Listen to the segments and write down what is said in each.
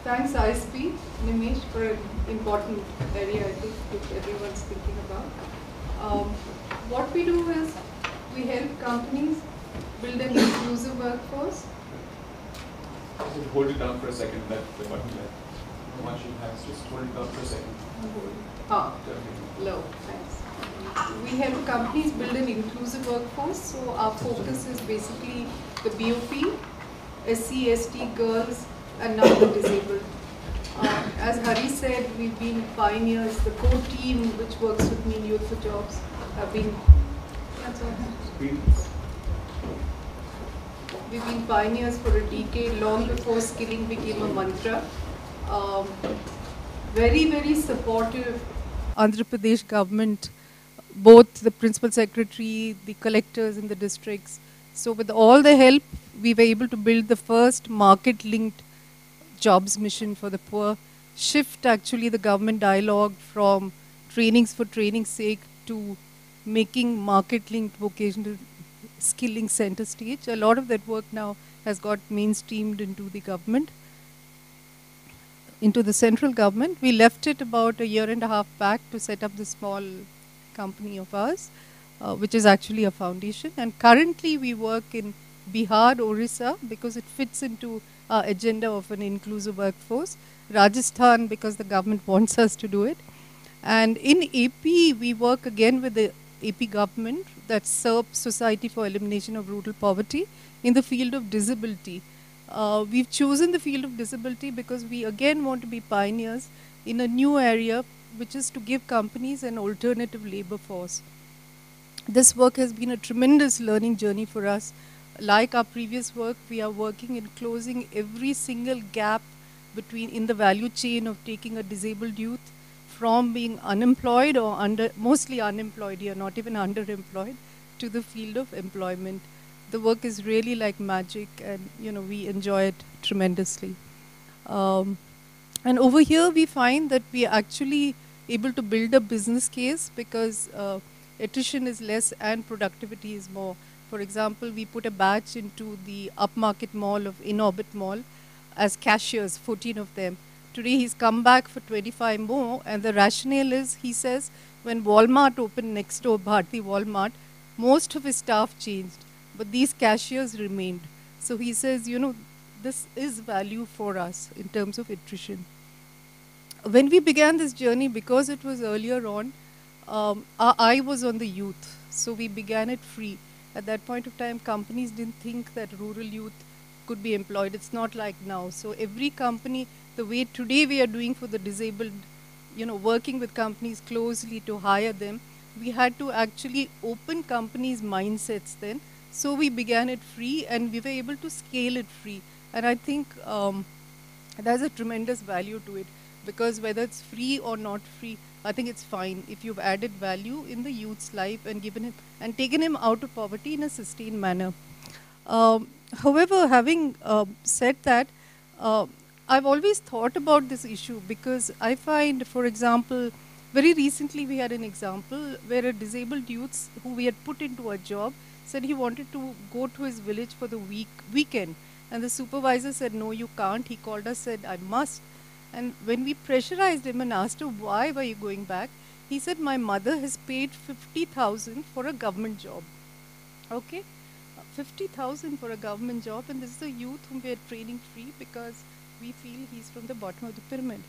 Thanks ISP, Nimesh, for an important area I think which everyone's thinking about. What we do is we help companies build an inclusive workforce. Just hold it down for a second, that the button there. Once you have, just hold it down for a second. Low, thanks. We help companies build an inclusive workforce, so our focus is basically the BOP, SC, ST, girls, and now the disabled. As Hari said, we've been pioneers. The core team which works with me in Youth for Jobs have been, that's all. We've been pioneers for a decade, long before skilling became a mantra. Very, very supportive. Andhra Pradesh government, both the principal secretary, the collectors in the districts. So with all the help, we were able to build the first market-linked jobs mission for the poor, shift actually the government dialogue from trainings for training's sake to making market-linked vocational skilling center stage. A lot of that work now has got mainstreamed into the government, into the central government. We left it about a year and a half back to set up the small company of ours, which is actually a foundation. And currently we work in Bihar, Orissa, because it fits into our agenda of an inclusive workforce. Rajasthan, because the government wants us to do it. And in AP, we work again with the AP government, that's SERP, Society for Elimination of Rural Poverty, in the field of disability. We've chosen the field of disability because we again want to be pioneers in a new area, which is to give companies an alternative labor force. This work has been a tremendous learning journey for us. Like our previous work, we are working in closing every single gap in the value chain of taking a disabled youth from being unemployed or mostly unemployed here, not even underemployed, to the field of employment. The work is really like magic, and we enjoy it tremendously. And over here we find that we are actually able to build a business case because attrition is less and productivity is more. For example, we put a batch into the upmarket mall of Inorbit Mall as cashiers, 14 of them. Today he's come back for 25 more, and the rationale is, he says, when Walmart opened next door, Bharti Walmart, most of his staff changed, but these cashiers remained. So he says, this is value for us in terms of attrition. When we began this journey, because it was earlier on, our eye was on the youth, so we began it free. At that point of time, companies didn't think that rural youth could be employed. It's not like now. So every company, the way today we are doing for the disabled, working with companies closely to hire them, we had to actually open companies' mindsets then. So we began it free, and we were able to scale it free. And I think there's a tremendous value to it, because whether it's free or not free, I think it's fine if you've added value in the youth's life and given him and taken him out of poverty in a sustained manner. However, having said that, I've always thought about this issue because I find, for example, very recently we had an example where a disabled youth who we had put into a job said he wanted to go to his village for the weekend. And the supervisor said, no, you can't. He called us, said, I must. And when we pressurized him and asked him, why were you going back? He said, my mother has paid 50,000 for a government job. Okay? 50,000 for a government job, and this is a youth whom we are training free because we feel he's from the bottom of the pyramid.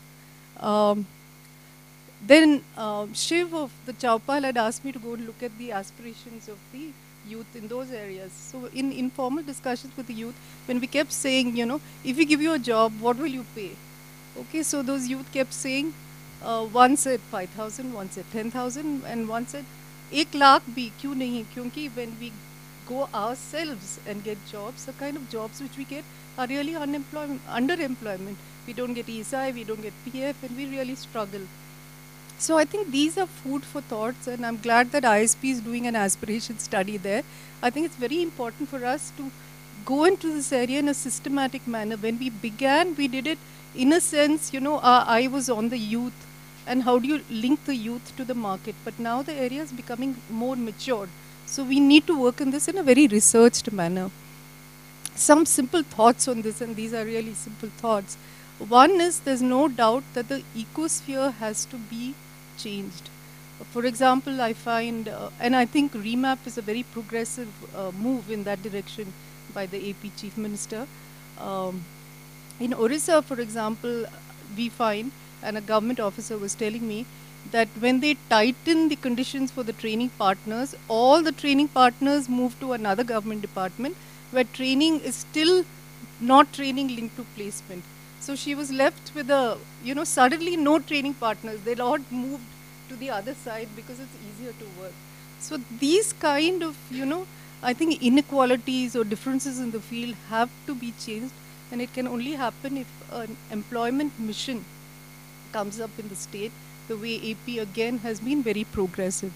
Then Shiv of the Chowpal had asked me to go and look at the aspirations of the youth in those areas. So in informal discussions with the youth, when we kept saying, if we give you a job, what will you pay? Okay, so those youth kept saying, one said 5,000, one said 10,000, and one said, 1 lakh bhi, kyun nahi? Kyunki when we go ourselves and get jobs, the kind of jobs which we get are really underemployment. We don't get ESI, we don't get PF, and we really struggle. So I think these are food for thoughts, and I'm glad that ISP is doing an aspiration study there. I think it's very important for us to go into this area in a systematic manner. When we began, we did it in a sense, our eye was on the youth, and how do you link the youth to the market. But now the area is becoming more matured. So we need to work on this in a very researched manner. Some simple thoughts on this, and these are really simple thoughts. One is there's no doubt that the ecosphere has to be changed. For example, I find, and I think REMAP is a very progressive move in that direction by the AP Chief Minister. Um, in Orissa, for example, we find, and a government officer was telling me, that when they tighten the conditions for the training partners, all the training partners move to another government department where training is still not training linked to placement. So she was left with suddenly no training partners. They all moved to the other side because it's easier to work. So these kind of, I think inequalities or differences in the field have to be changed, and it can only happen if an employment mission comes up in the state, the way AP again has been very progressive.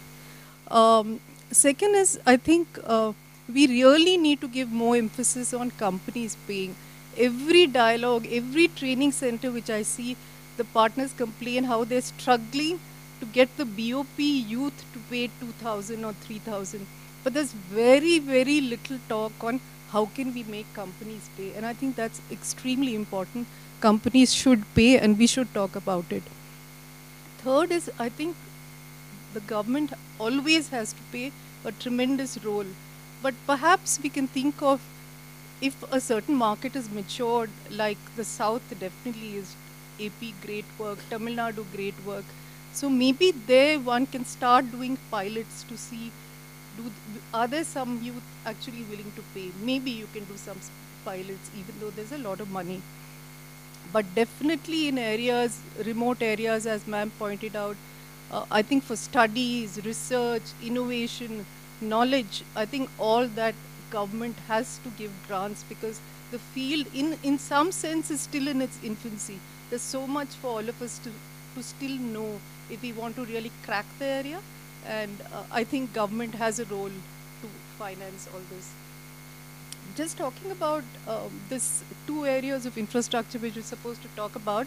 Second is, I think we really need to give more emphasis on companies paying. Every dialogue, every training center which I see, the partners complain how they're struggling to get the BOP youth to pay 2,000 or 3,000. But there's very, very little talk on how can we make companies pay. And I think that's extremely important. Companies should pay, and we should talk about it. Third is, I think the government always has to play a tremendous role. But perhaps we can think of, if a certain market is matured, like the South definitely is, AP great work, Tamil Nadu great work. So maybe there one can start doing pilots to see, are there some youth actually willing to pay? Maybe you can do some pilots even though there's a lot of money. But definitely in areas, remote areas, as ma'am pointed out, I think for studies, research, innovation, knowledge, I think all that government has to give grants, because the field in some sense is still in its infancy. There's so much for all of us to still know if we want to really crack the area. And I think government has a role to finance all this. Just talking about this two areas of infrastructure which we're supposed to talk about,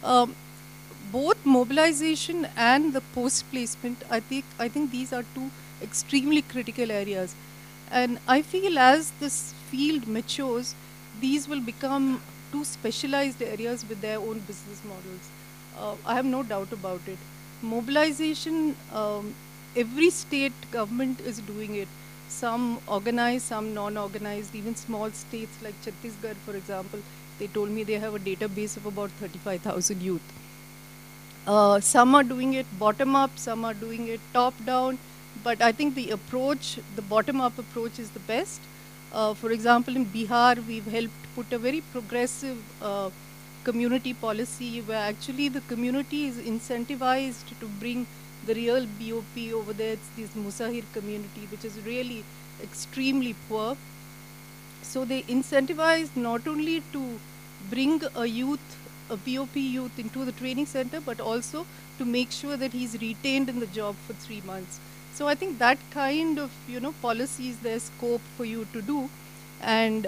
both mobilization and the post placement, I think these are two extremely critical areas. And I feel as this field matures, these will become two specialized areas with their own business models. I have no doubt about it. Mobilization, every state government is doing it. Some organized, some non-organized, even small states like Chhattisgarh, for example, they told me they have a database of about 35,000 youth. Some are doing it bottom-up, some are doing it top-down, but I think the approach, the bottom-up approach is the best. For example, in Bihar, we've helped put a very progressive community policy where actually the community is incentivized to bring the real BOP over there. It's this Musahir community, which is really extremely poor. So they incentivized not only to bring a youth, a BOP youth into the training center, but also to make sure that he's retained in the job for 3 months. So I think that kind of, policies, there's scope for you to do. And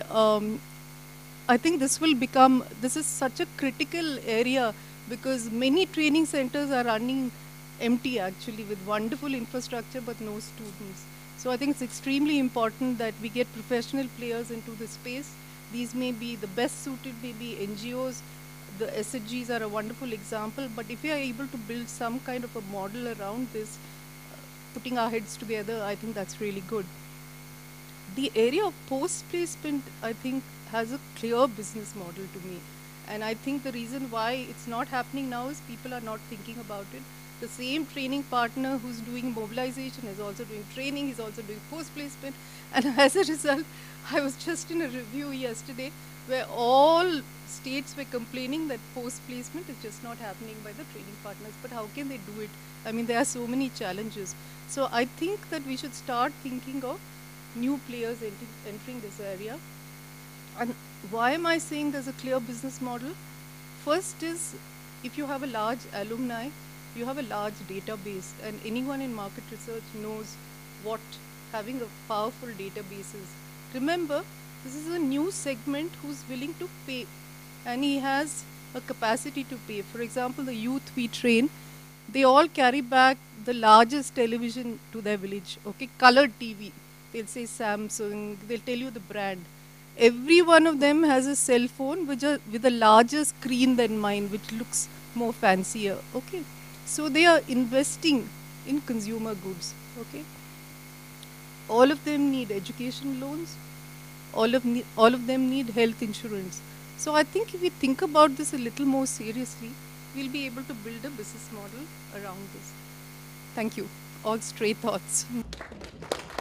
I think this is such a critical area, because many training centers are running empty actually, with wonderful infrastructure but no students. So I think it's extremely important that we get professional players into the space. These may be the best suited, maybe NGOs. The SHGs are a wonderful example, but if we are able to build some kind of a model around this, putting our heads together, I think that's really good. The area of post-placement, I think, has a clear business model to me. And I think the reason why it's not happening now is people are not thinking about it. The same training partner who's doing mobilization is also doing training, he's also doing post-placement. And as a result, I was just in a review yesterday where all states were complaining that post-placement is just not happening by the training partners. But how can they do it? I mean, there are so many challenges. So I think that we should start thinking of new players entering this area. And why am I saying there's a clear business model? First is, if you have a large alumni, you have a large database, and anyone in market research knows what having a powerful database is. Remember, this is a new segment who's willing to pay, and he has a capacity to pay. For example, the youth we train, they all carry back the largest television to their village, okay, colored TV. They'll say Samsung, they'll tell you the brand. Every one of them has a cell phone with a larger screen than mine, which looks more fancier. Okay, so they are investing in consumer goods. Okay, all of them need education loans. All of them need health insurance. So I think if we think about this a little more seriously, we'll be able to build a business model around this. Thank you. All stray thoughts.